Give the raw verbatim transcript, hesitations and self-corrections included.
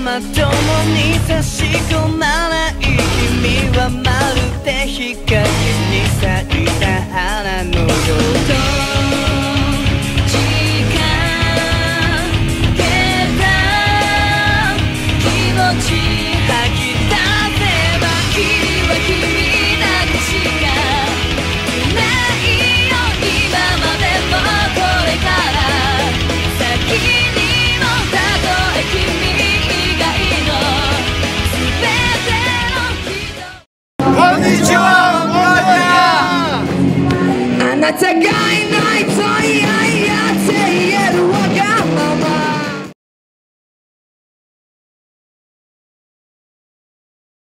まともに差し込まない君はまるで日陰に咲いた花のよう時間けた気持ち吐き出せば君は君だけしかないよ今までもこれから先にもたとえ君こんにちは、モロニャー。 あなたがいないと嫌